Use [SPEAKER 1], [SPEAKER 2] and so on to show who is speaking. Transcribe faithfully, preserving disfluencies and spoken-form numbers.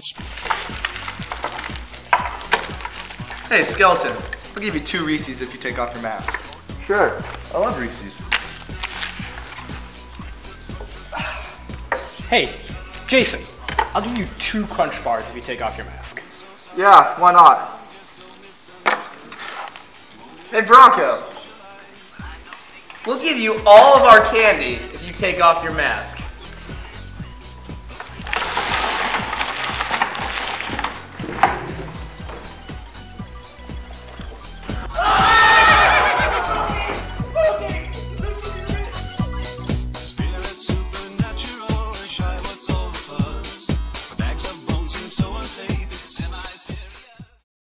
[SPEAKER 1] Hey, Skeleton, I'll give you two Reese's if you take off your mask.
[SPEAKER 2] Sure, I love Reese's.
[SPEAKER 3] Hey, Jason, I'll give you two Crunch Bars if you take off your mask.
[SPEAKER 2] Yeah, why not?
[SPEAKER 4] Hey, Bronco, we'll give you all of our candy if you take off your mask.